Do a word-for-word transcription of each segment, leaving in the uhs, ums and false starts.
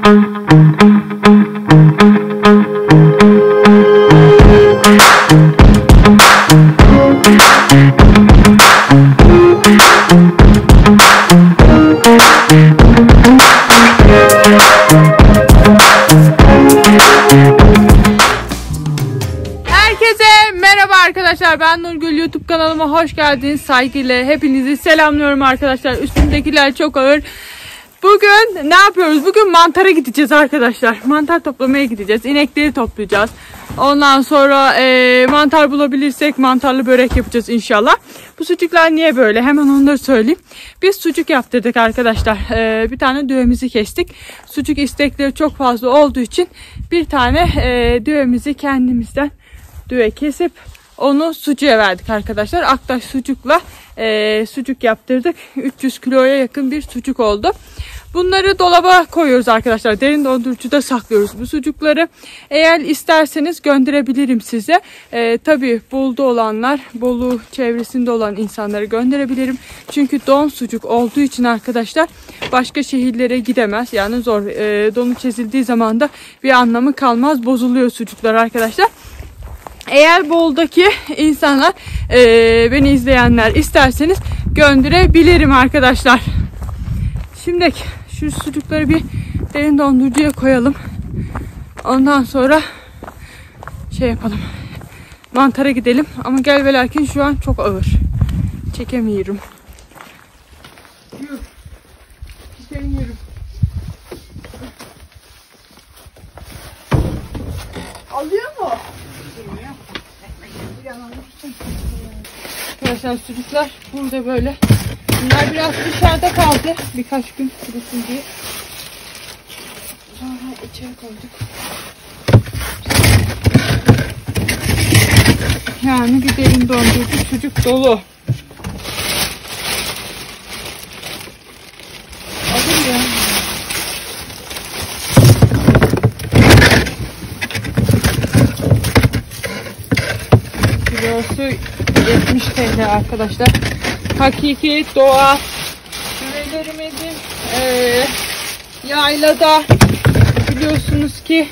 Arkadaşlar ben Nurgül, YouTube kanalıma hoş geldiniz. Saygıyla hepinizi selamlıyorum arkadaşlar. Üstümdekiler çok ağır. Bugün ne yapıyoruz? Bugün mantara gideceğiz arkadaşlar. Mantar toplamaya gideceğiz. İnekleri toplayacağız. Ondan sonra e, mantar bulabilirsek mantarlı börek yapacağız inşallah. Bu sucuklar niye böyle? Hemen onları söyleyeyim. Biz sucuk yaptırdık arkadaşlar. E, bir tane düğemizi kestik. Sucuk istekleri çok fazla olduğu için bir tane e, düğemizi kendimizden düğe kesip onu sucuğa verdik arkadaşlar. Aktaş sucukla e, sucuk yaptırdık. üç yüz kiloya yakın bir sucuk oldu. Bunları dolaba koyuyoruz arkadaşlar. Derin dondurucuda saklıyoruz bu sucukları. Eğer isterseniz gönderebilirim size. E, tabii Bolu'da olanlar, Bolu çevresinde olan insanları gönderebilirim. Çünkü don sucuk olduğu için arkadaşlar başka şehirlere gidemez. Yani zor. E, donu çizildiği zaman da bir anlamı kalmaz. Bozuluyor sucuklar arkadaşlar. Eğer Bolu'daki insanlar, e, beni izleyenler isterseniz gönderebilirim arkadaşlar. Şimdi şu sucukları bir derin dondurucuya koyalım. Ondan sonra şey yapalım. Mantara gidelim. Ama gel ve lakin şu an çok ağır. Çekemiyorum. Yürü. Çekemiyorum. Alıyor mu? Arkadaşlar sucuklar burada böyle. Bunlar biraz dışarıda kaldı. Birkaç gün kurusun diye. Sonra içeri koyduk. Yani bir derin dondurucu sucuk dolu. Alır ya. Kilosu yetmiş TL arkadaşlar. Hakiki doğa ürünlerimizin e, yaylada biliyorsunuz ki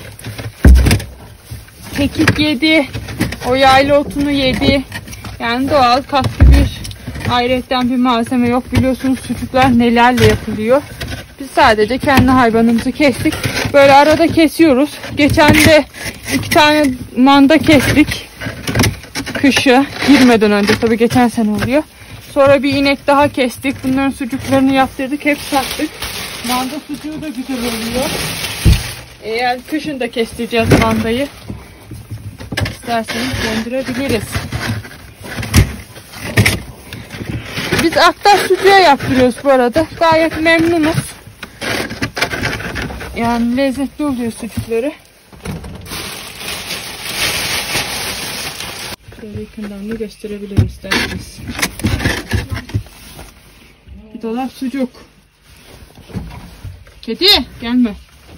kekik yedi, o yayla otunu yedi. Yani doğal, katkı bir ayrıyetten bir malzeme yok. Biliyorsunuz sucuklar nelerle yapılıyor. Biz sadece kendi hayvanımızı kestik. Böyle arada kesiyoruz. Geçen de iki tane manda kestik. Kışı girmeden önce, tabii geçen sene oluyor. Sonra bir inek daha kestik. Bunların sucuklarını yaptırdık. Hep sattık. Manda sucuğu da güzel oluyor. Eğer kışın da kestireceğiz mandayı, İsterseniz gönderebiliriz. Biz Aktaş sucuğa yaptırıyoruz bu arada. Gayet memnunuz. Yani lezzetli oluyor sucukları. Şöyle yakından da gösterebilirim isterseniz. Bir dolap sucuk. Kedi gelme.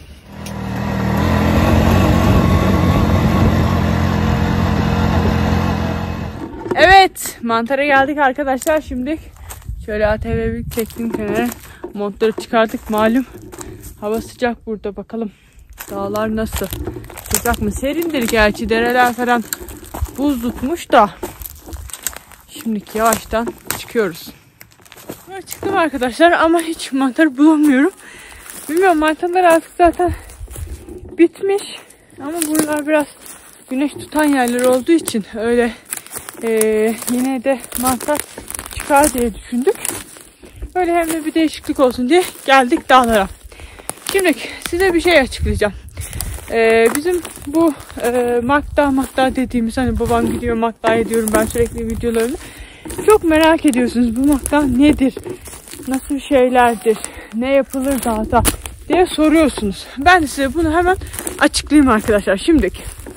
Evet, mantara geldik arkadaşlar. Şimdi şöyle A T V'yi çektim kenara. Montları çıkardık, malum hava sıcak burada. Bakalım dağlar nasıl? Sıcak mı? Serindir gerçi, dereler falan buz tutmuş da. Şimdi yavaştan çıkıyoruz. Ben çıktım arkadaşlar ama hiç mantar bulamıyorum. Bilmiyorum, mantarlar artık zaten bitmiş. Ama buralar biraz güneş tutan yerler olduğu için öyle Ee, yine de mantar çıkar diye düşündük. Böyle hem de bir değişiklik olsun diye geldik dağlara. Şimdi size bir şey açıklayacağım. Ee, bizim bu e, Makta Makta dediğimiz, hani babam gidiyor Makta'ya diyorum ben sürekli videolarını. Çok merak ediyorsunuz, bu Makta nedir? Nasıl şeylerdir? Ne yapılır dağda diye soruyorsunuz. Ben de size bunu hemen açıklayayım arkadaşlar. Şimdi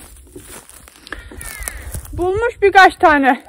bulmuş birkaç tane.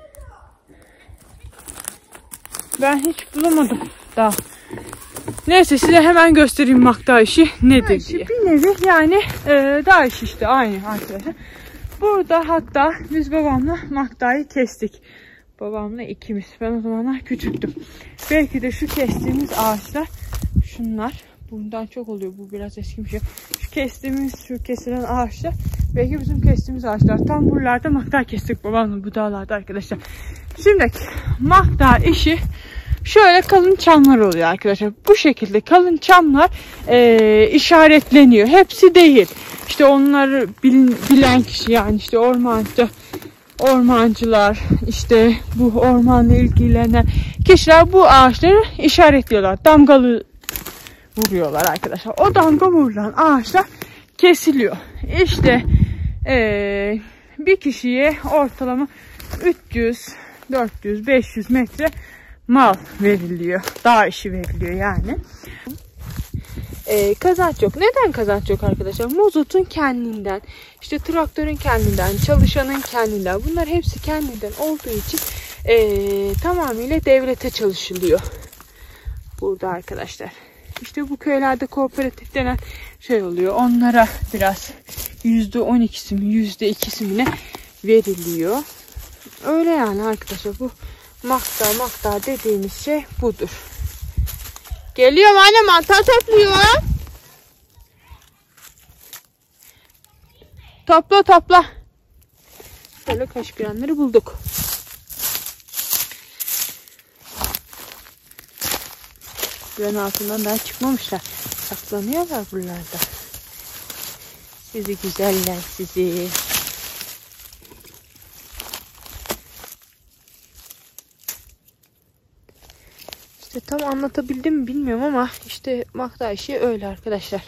Ben hiç bulamadım daha. Neyse size hemen göstereyim Makta işi nedir diye. Bir nevi yani e, dağ işi işte, aynı arkadaşlar. Burada hatta biz babamla Makta'yı kestik. Babamla ikimiz. Ben o zamanlar küçüktüm. Belki de şu kestiğimiz ağaçlar şunlar. Bundan çok oluyor. Bu biraz eski bir şey. Şu kestiğimiz, şu kesilen ağaçlar belki bizim kestiğimiz ağaçlar. Tam buralarda makta kestik babamla bu dağlarda arkadaşlar. Şimdi makta işi şöyle kalın çamlar oluyor arkadaşlar. Bu şekilde kalın çamlar e, işaretleniyor. Hepsi değil. İşte onları bilin, bilen kişi, yani işte ormancı, ormancılar, işte bu ormanla ilgilenen kişiler bu ağaçları işaretliyorlar. Damgalı vuruyorlar arkadaşlar. O damga vurulan ağaçlar kesiliyor. İşte ee, bir kişiye ortalama üç yüz, dört yüz, beş yüz metre mal veriliyor. Dağ işi veriliyor yani. Ee, kazanç yok. Neden kazanç yok arkadaşlar? Mozotun kendinden, işte traktörün kendinden, çalışanın kendinden. Bunlar hepsi kendinden olduğu için ee, tamamıyla devlete çalışılıyor. Burada arkadaşlar. İşte bu köylerde kooperatif denen şey oluyor. Onlara biraz yüzde on ikisi mi, yüzde ikisi mi ne veriliyor. Öyle yani arkadaşlar. Bu makta makta dediğimiz şey budur. Geliyorum anne, mantar topluyor. Topla topla. Böyle kaşkıranları bulduk. Buranın altından daha çıkmamışlar. Saklanıyorlar buralarda. Sizi güzeller sizi. İşte tam anlatabildim mi bilmiyorum ama işte makta işi öyle arkadaşlar.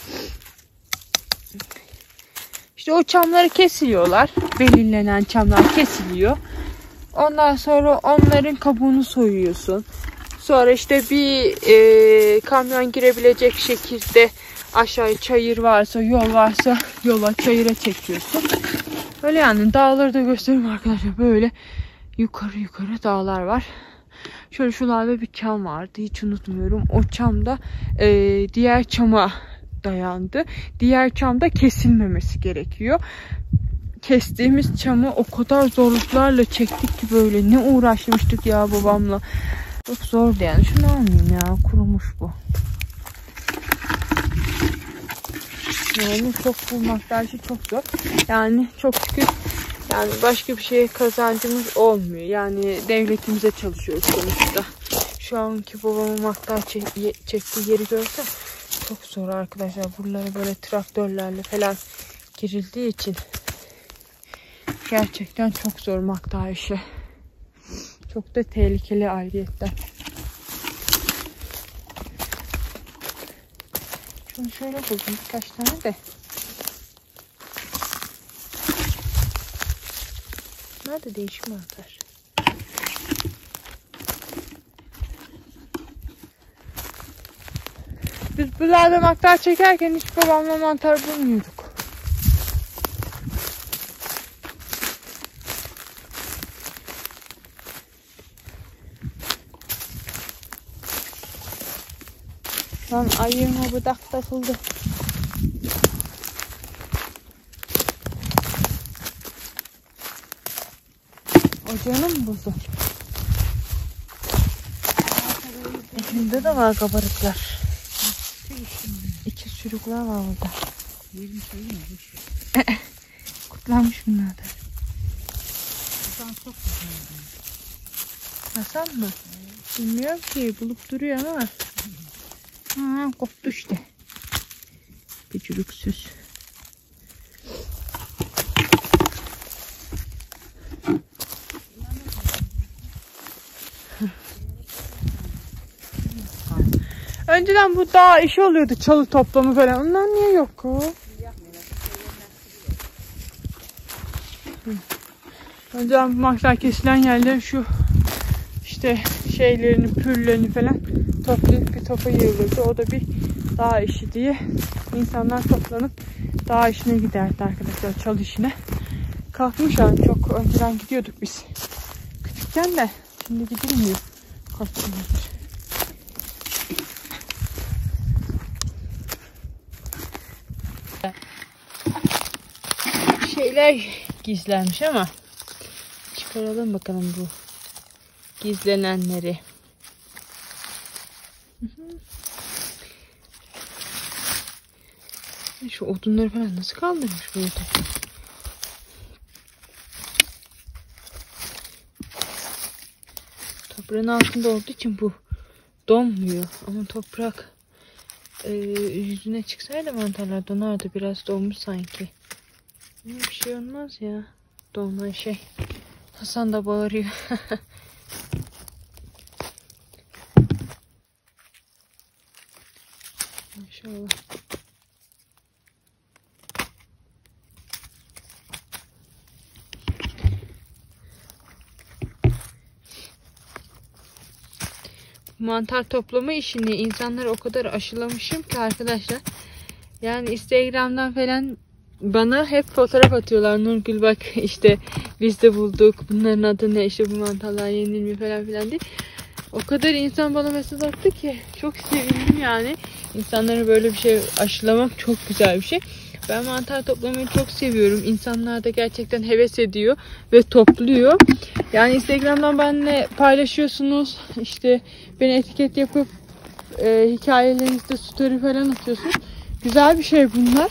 İşte o çamları kesiliyorlar. Belirlenen çamlar kesiliyor. Ondan sonra onların kabuğunu soyuyorsun. Sonra işte bir e, kamyon girebilecek şekilde aşağıya çayır varsa, yol varsa yola, çayıra çekiyorsun. Öyle yani, dağları da göstereyim arkadaşlar. Böyle yukarı yukarı dağlar var. Şöyle şuralarda bir çam vardı. Hiç unutmuyorum. O çam da e, diğer çama dayandı. Diğer çamda kesilmemesi gerekiyor. Kestiğimiz çamı o kadar zorluklarla çektik ki böyle. Ne uğraşmıştık ya babamla. Çok zordu yani. Şunu almayayım ya. Kurumuş bu. Yani çok bulmakta işi çok zor. Yani çok şükür yani başka bir şeye kazancımız olmuyor. Yani devletimize çalışıyoruz sonuçta. Şu anki babamın maktar çektiği yeri görsen çok zor arkadaşlar. Buralara böyle traktörlerle falan girildiği için gerçekten çok zor maktar işi. Çok da tehlikeli ayrıyetten. Şunu şöyle buldum birkaç tane de. Bunlar da değişik mantar. Biz buralarda mantar çekerken hiç babamla mantar bulmuyorduk. Lan ayırma budak takıldı. Ocağını mı buldu? İçinde de var kabarıklar. İki sürükler var orada. Kutlanmış bunlar da. Hasan mı? Bilmiyorum ki, bulup duruyor ama. Ha, koptu işte. Küçülüksüz. Önceden bu dağ işi oluyordu, çalı toplamı falan. Onlar niye yok o? Önceden bu maktar kesilen yerler şu işte şeylerini, pürlerini falan toplayıp bir topa yığılırdı. O da bir dağ işi diye insanlar toplanıp dağ işine giderdi arkadaşlar, çalı işine. Kalkmış yani, çok önceden gidiyorduk biz. Küçükken de şimdi gidilmiyor. Kaç yıldır. Şeyler gizlenmiş ama çıkaralım bakalım bu gizlenenleri. Şu odunları falan nasıl kaldırmış böyle toprak? Toprağın altında olduğu için bu donmuyor. Ama toprak e, yüzüne çıksaydı mantarlar donardı. Biraz donmuş sanki. Ama bir şey olmaz ya. Donma şey. Hasan da bağırıyor. Maşallah. Mantar toplama işini insanlar o kadar aşılamışım ki arkadaşlar. Yani Instagram'dan falan bana hep fotoğraf atıyorlar. Nurgül bak işte biz de bulduk. Bunların adı ne? İşte bu mantarlar yenilmiyor falan filan diye. O kadar insan bana mesaj attı ki çok sevindim yani. İnsanlara böyle bir şey aşılamak çok güzel bir şey. Ben mantar toplamayı çok seviyorum. İnsanlar da gerçekten heves ediyor ve topluyor. Yani Instagram'dan benimle paylaşıyorsunuz. İşte beni etiket yapıp e, hikayelerinizde story falan atıyorsunuz. Güzel bir şey bunlar.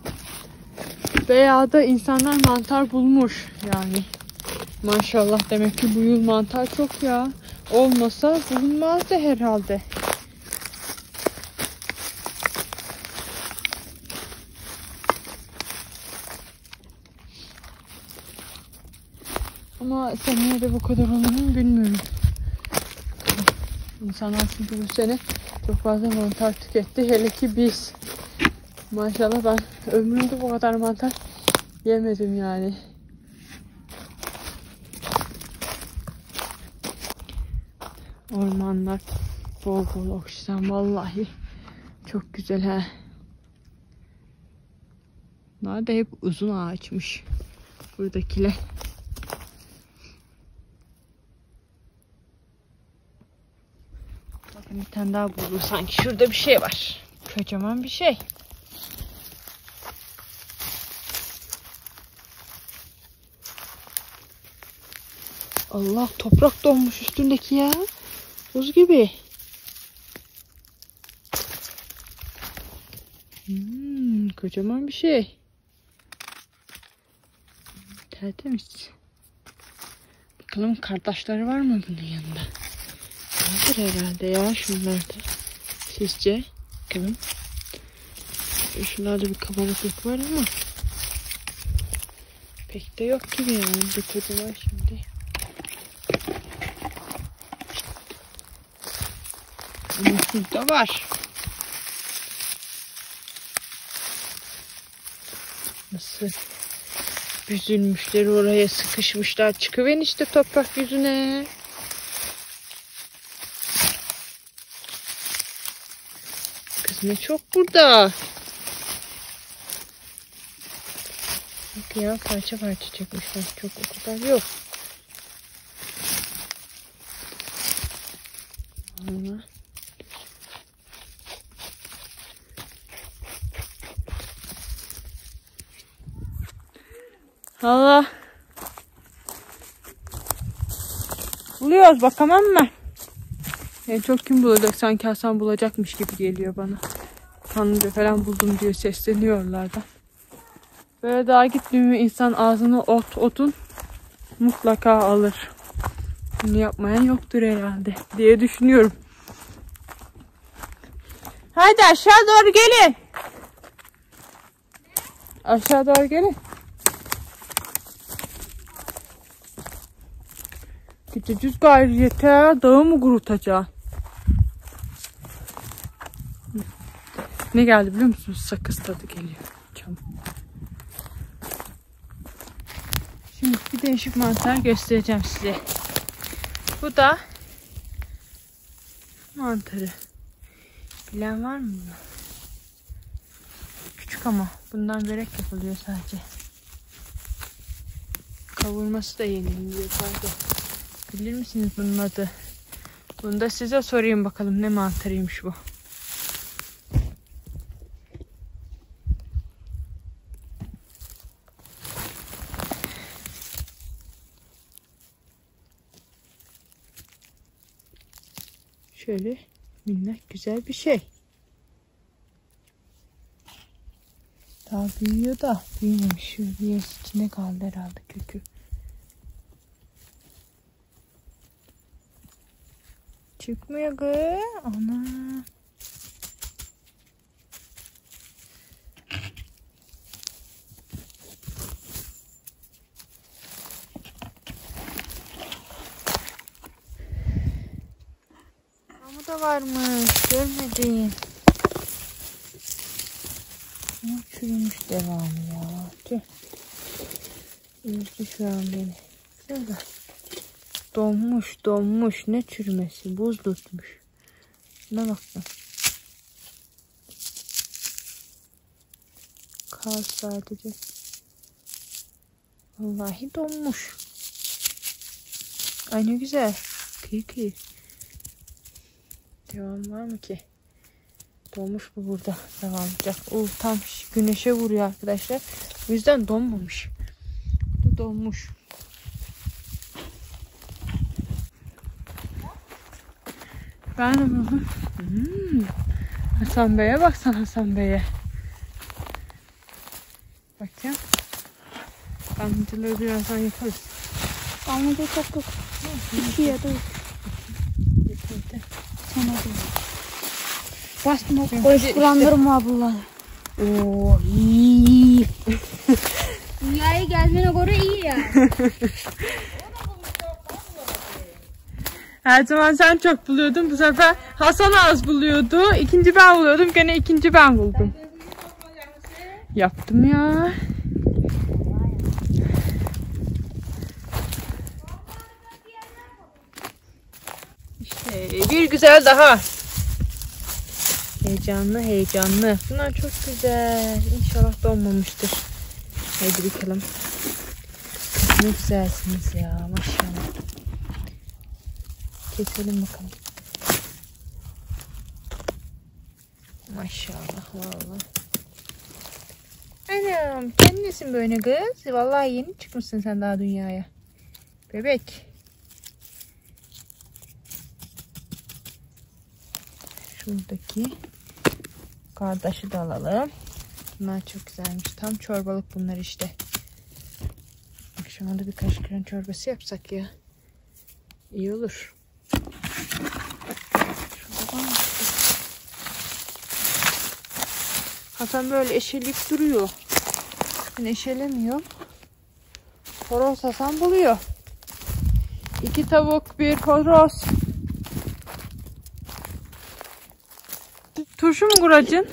Veya da insanlar mantar bulmuş yani. Maşallah, demek ki bu yıl mantar çok ya. Olmasa bulunmazdı herhalde. Ama seneye de bu kadar olur mu bilmiyorum. İnsanlar çünkü bu sene çok fazla mantar tüketti. Hele ki biz. Maşallah ben ömrümde bu kadar mantar yemedim yani. Ormanlar bol bol oksijen, vallahi çok güzel ha. Bunlar da hep uzun ağaçmış buradakiler. Bakın bir tane daha buldum, sanki şurada bir şey var. Kocaman bir şey. Allah, toprak donmuş üstündeki ya. Buz gibi. Hmm, kocaman bir şey. Tertemiz. Bakalım kardeşleri var mı bunun yanında? Vardır herhalde ya şunlarda. Sizce? Bakalım. Şunlarda bir kabalıklık var ama pek de yok gibi yani. Bir tadı var şimdi. Ama şurada var. Nasıl büzülmüşler, oraya sıkışmışlar. Çıkıverin işte toprak yüzüne. Kız ne çok burada. Bak ya, parça parça çekmişler. Çok o kadar yok. Allah. Allah. Buluyoruz bakamam mı? En çok kim bulacak? Sanki Hasan bulacakmış gibi geliyor bana. Kanlıca falan buldum diyor, sesleniyorlar da. Böyle daha gitmiyor insan ağzına ot otun mutlaka alır. Bunu yapmayan yoktur herhalde diye düşünüyorum. Haydi aşağı doğru gelin. Aşağı doğru gelin. Gideceğiz gayrı, yeter. Dağı mı kurutacağım? Ne geldi biliyor musunuz? Sakız tadı geliyor. Çam. Şimdi bir değişik mantar göstereceğim size. Bu da mantarı. Bilen var mı bunu? Küçük ama bundan börek yapılıyor sadece. Kavurması da yeniliyor sadece. Bilir misiniz bunun adı? Bunu da size sorayım bakalım, ne mantarıymış bu. Şöyle minnak güzel bir şey. Daha büyüyor da büyümemiş. Şu bir içinde kaldı herhalde kökü. Çıkmıyor kız. Ana. Ama da varmış. Görmedim. Ama çürümüş devamı ya. Tüh. Üzdü şu an beni. Güzel. Donmuş donmuş. Ne çürümesi. Buz tutmuş. Şuna baksana. Kal sadece. Vallahi donmuş. Ay ne güzel. Kıyı kıyı. Devam var mı ki? Donmuş bu burada. Devam edecek. O tam güneşe vuruyor arkadaşlar. O yüzden donmamış. Bu donmuş. Ben de bunu. Hmm. Hasan Bey'e baksana Hasan Bey'e. Bakayım. Damlacıları birazdan yaparız. Damlacı çok yok. İki ya da üç. Sana da. Basma koş kullandırma bunları. Oo iyi. Dünyaya geldiğine göre iyi ya. Her zaman sen çok buluyordun. Bu sefer Hasan az buluyordu. İkinci ben buluyordum. Gene ikinci ben buldum. Yaptım ya. İşte bir güzel daha. Heyecanlı heyecanlı. Bunlar çok güzel. İnşallah donmamıştır. Hadi bakalım. Ne güzelsiniz ya maşallah. Keselim bakalım. Maşallah vallahi. Anam sen nesin böyle kız? Vallahi yeni çıkmışsın sen daha dünyaya. Bebek. Şuradaki kardeşi de alalım. Bunlar çok güzelmiş. Tam çorbalık bunlar işte. Akşamda birkaç kren çorbası yapsak ya. İyi olur. Hasan böyle eşeleyip duruyor. Ben eşelemiyorum. Horoz Hasan buluyor. İki tavuk, bir horoz. Turşu mu kuracaksın?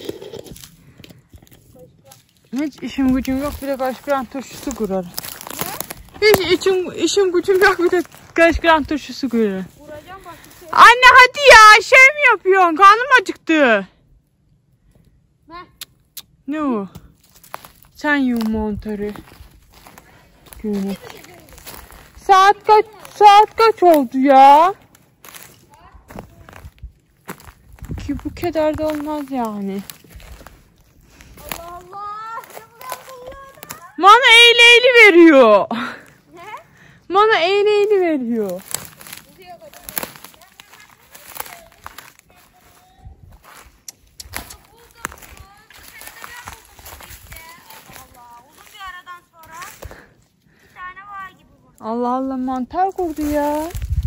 Evet. Hiç işim gücüm yok, bir de kaç gram turşusu kurarım. Ne? Hiç işim, işim gücüm yok, bir de kaç gram turşusu kurarım. Şey. Anne hadi ya, şey mi yapıyorsun? Karnım acıktı. Ne? Ne o? Sen yum montarı. Güneş. Saat kaç? Saat kaç oldu ya? Ki bu kadar da olmaz yani. Allah Allah. Bana eğli eğli veriyor. Ne? Bana eğli eğli veriyor. Allah Allah mantar kurdu ya.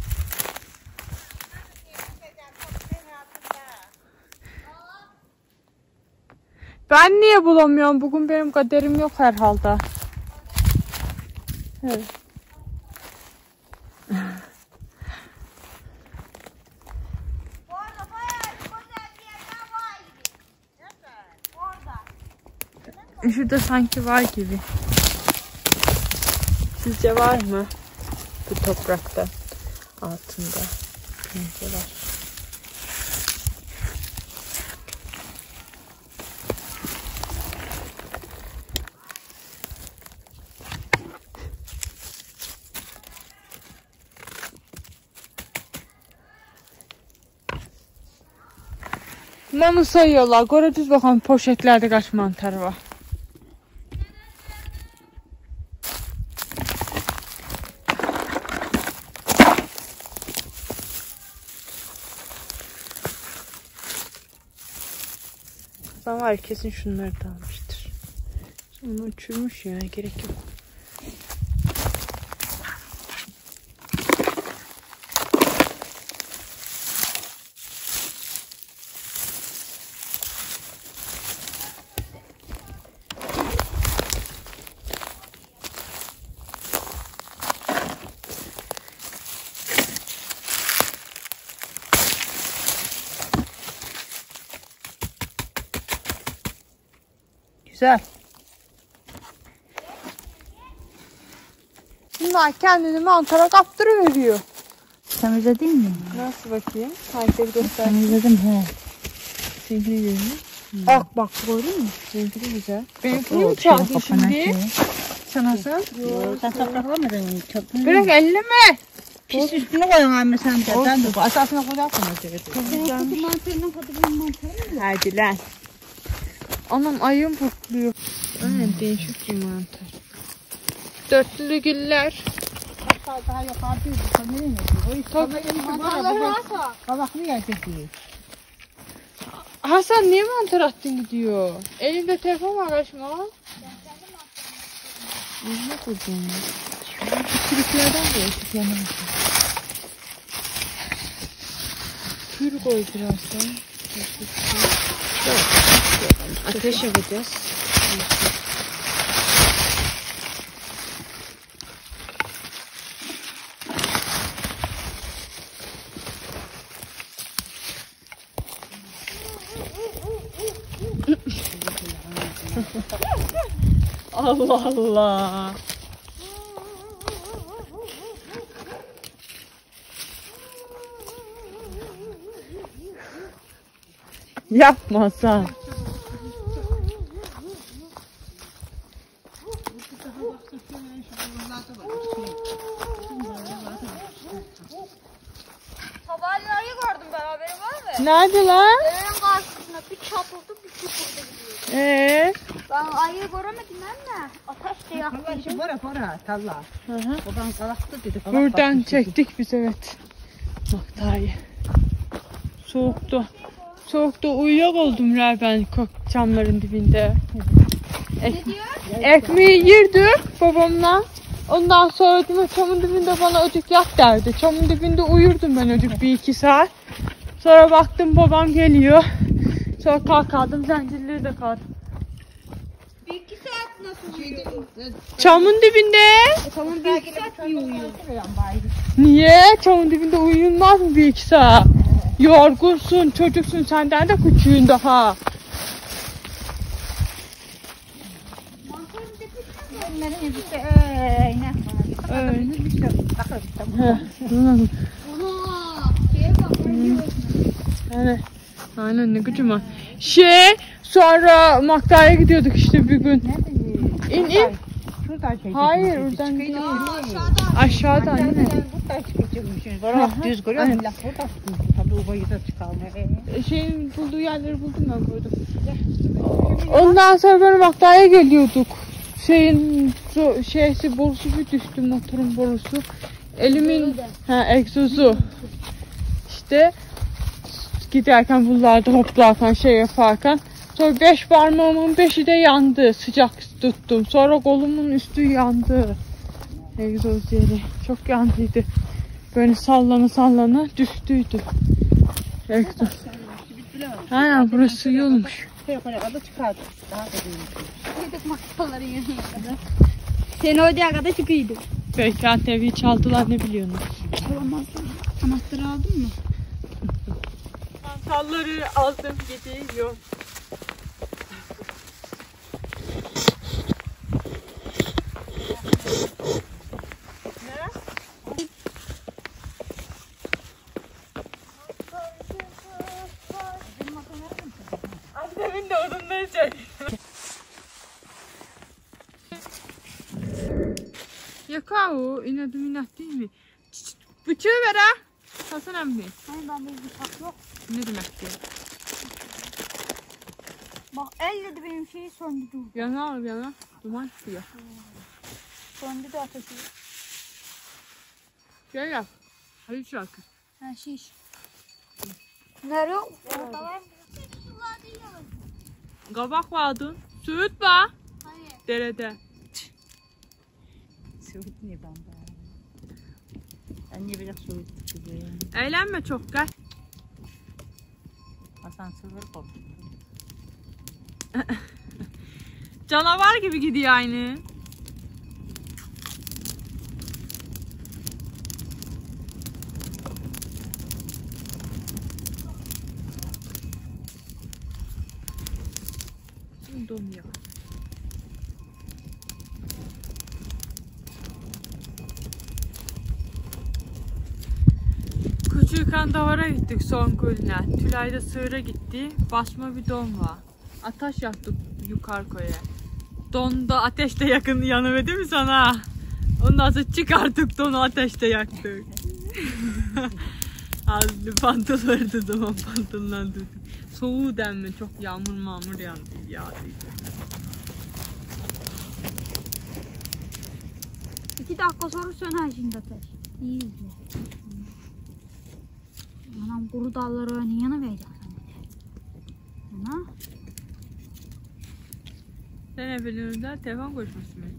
Ben niye bulamıyorum? Bugün benim kaderim yok herhalde. Evet. Şurada sanki var gibi. Sizce var mı? Bu toprakta altında bence var. Manı sayıyorlar. Göreceğiz bakalım poşetlerde kaç mantar var. Var kesin şunları da almıştır. Onu uçurmuş ya, gerek yok. Güzel. Bunlar kendini mantara kaptırıveriyor. Temizledin mi? Nasıl bakayım? Herkes göster. Temizledim he. Sihri yerini. Bak bak gördün mü? Sihri güzel. Benimkini mi çaldın şimdi? Sen nasıl? Yok. Sen saklamadın. Çöpünü. Bırak elleme. Pis üstüne koyun anne sen de. Sen de asasına koyarsın. Senin mantarının tadı benim mantarım mı? Hadi lan. Anam ayım pırtlıyor. Aynen değişik bir mantar. Dörtlü güller. Daha yukarıdaydı. Kamerayı mı? O iş Mantarları nasıl? kabaklı gelecek diye. Hasan niye mantar attın gidiyor? Elinde telefon var kaçma. Ne kurdun? Çürüklerden de eksik yanına. Kür koy biraz da. Ateş yapacağız. Allah Allah. Yapma sen. Sabahleyin ayı gördüm ben, haberi var mı? Nerede lan? Evin karşısına bir çapıldı bir çukurda gidiyor. Ee? Ben ayıyı göremedim anne. Ateş de yaktıydım. Bora bora talla. Hı hı. Baban kalaktı dedi. Buradan çektik biz, evet. Bak daha iyi. Soğuktu. Soğukta uyuyakaldım ben çamların dibinde. Ek ekmeği yirdik babamla. Ondan sonra dedim çamın dibinde bana ödük yat derdi. Çamın dibinde uyurdum ben ödük bir iki saat. Sonra baktım babam geliyor. Sonra kalkardım, zincirleri de kaldım. Bir iki saat nasıl uyudun? Çamın dibinde. Tamam bir iki saat iyi uyuyor. Niye? Çamın dibinde uyunmaz mı bir iki saat? Yorgunsun, çocuksun, senden de küçüğün daha. Bunların yüzüse öyle. Öyle. Tamam. Anladım. Oha! Şeye bak. Yani, aynen ne gücüm var. Şey, sonra Maktar'a gidiyorduk işte bir gün. İn in. Şuradan şey. Hayır, oradan değil. Aşağıda. Aşağıda anne. Buradan çıkacakmışsınız. Bana düz görüyor musun? Laf buradan çıkıyor. Tabii o bayıda çıkalım. Şeyin bulduğu yerleri buldum ben burada. Ondan sonra böyle Maktar'a geliyorduk. Şeyin su, şeysi borusu bir düştü, motorun borusu. Elimin ha, egzozu. İşte giderken bunlarda hoplarken şey yaparken. Sonra beş parmağımın beşi de yandı. Sıcak tuttum. Sonra kolumun üstü yandı. Egzoz yeri. Çok yandıydı. Böyle sallana sallana düştüydü. Egzoz. Aynen burası iyi olmuş. Şey kadar çıkardı. Daha da büyümüş. Yedik makineleri yanına kadar. Seni oraya kadar çıkıyordum. Belki A T V'yi çaldılar, ne biliyorsun? Çalamazdım. Anahtarı aldın mı? Mantarları aldım, gidiyorum. Annemin de odunları çek. Yakao, inadım inat değil mi? Bıçağı ver ha. Hasan emmi. Hani bende bıçak yok. Ne demek ki? Bak elle de benim şeyi söndü. Yana al yana. Duman çıkıyor. Söndü de ateşi. Gel yap. Hadi şarkı. Ha şiş. Nerede? Orada var. Kabak vardı. Süt var. Hayır. Derede. Soğuk ne bamba? Ben niye biraz soğuk gibi? Eğlenme çok gel. Asansör koptu. Canavar gibi gidiyor aynı. Donuyor. Küçükken davara gittik Songül'le. Tülay'da sığıra gitti. Basma bir don var. Ateş yaktık yukarı koya. Donda ateşte yakın yanıver değil mi sana? Ondan sonra çıkarttık donu ateşte yaktık. Az bir pantol verdi zaman pantolondan tuttuk. Soğuğu denme çok yağmur mağmur yandı yağdıydı. İki dakika sonra söner şimdi ateş. İyi izle. Anam kuru dalları öyle yana vereceksin. Ana. Sen ne biliyorsun da telefon konuşması mı?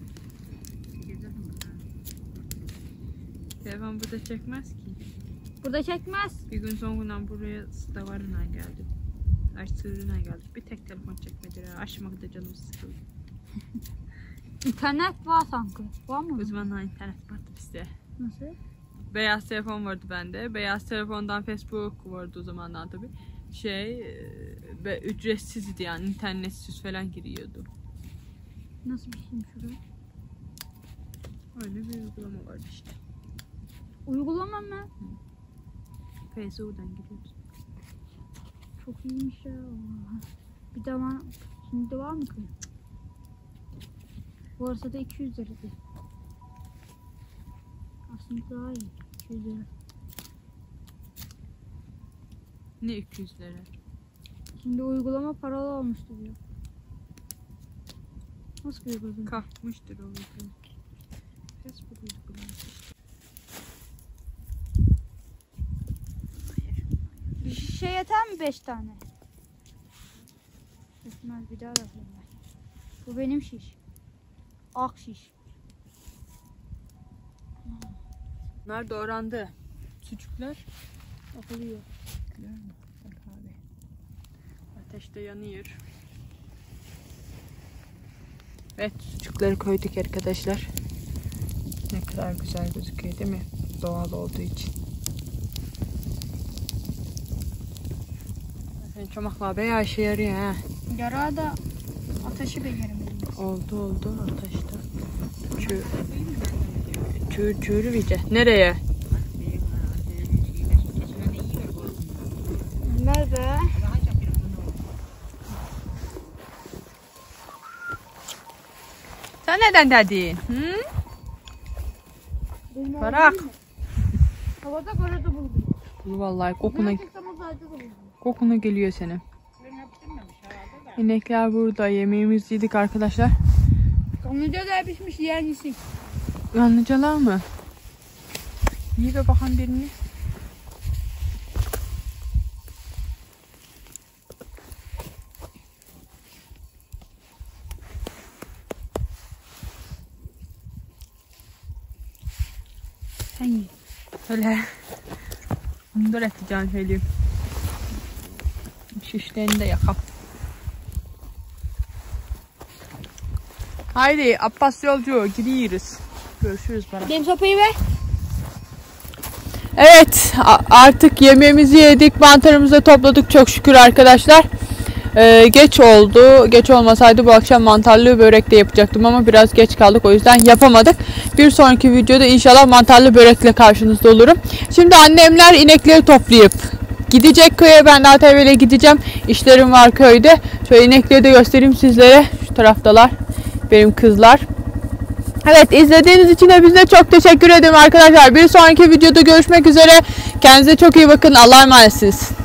Telefon burada çekmez ki. Burada çekmez. Bir gün sonradan buraya davarına geldim. Ay sığırına geldik. Bir tek telefon çekmediler. Açmakta canım sıkıldı. İnternet var sanki. Var mı? O zamanlar internet vardı bizde. Nasıl? Beyaz telefon vardı bende. Beyaz telefondan Facebook vardı o zamandan tabi. Şey ve ücretsizdi yani internetsiz falan giriyordu. Nasıl bir şeymiş şurada? Öyle bir uygulama vardı işte. Uygulama mı? Facebook'dan giriyordu. Çok iyiymiş ya. Bir de var. Şimdi var mı ki? Bu arada iki yüz liraydı. Aslında daha iyi. iki yüz lira. Ne iki yüz lira? Şimdi uygulama paralı olmuştu diyor. Nasıl bir uygulama? Kalkmıştır o uygulama. Facebook uygulaması. Bir şişe yeter mi beş tane? Yetmez bir daha yapayım ben. Bu benim şiş. Ak şiş. Bunlar doğrandı. Sucuklar Yapılıyor. ateşte yanıyor. Evet sucukları koyduk arkadaşlar. Ne kadar güzel gözüküyor değil mi? Doğal olduğu için. Çomaklar bayağı işe yarıyor ha. Yara da ateşi beceremedim. Oldu oldu ateşte. Çür çür çür bice. Nereye? Nerede? Sen neden dedin? Hı? Bırak. Havada karada buldum. Vallahi kokuna Gerçekten o zaten buldum. kokuna geliyor senin. İnekler burada. Yemeğimizi yedik arkadaşlar. Kanlıca da pişmiş yerlisin. Yanlıcalar mı? İyi be bakalım birini. Sen ye. Öyle. Onu da edeceğim söyleyeyim. Şişlerini de yakam. Haydi Abbas yolcu gidiyoruz. Görüşürüz bana. Benim sopayı ver. Evet artık yemeğimizi yedik. Mantarımızı da topladık çok şükür arkadaşlar. Ee, geç oldu. Geç olmasaydı bu akşam mantarlı börek de yapacaktım ama biraz geç kaldık. O yüzden yapamadık. Bir sonraki videoda inşallah mantarlı börekle karşınızda olurum. Şimdi annemler inekleri toplayıp gidecek köye. Ben de A T V ile gideceğim. İşlerim var köyde. Şöyle inekleri de göstereyim sizlere. Şu taraftalar. Benim kızlar. Evet izlediğiniz için hepinize çok teşekkür ederim arkadaşlar. Bir sonraki videoda görüşmek üzere. Kendinize çok iyi bakın. Allah'a emanetsiniz.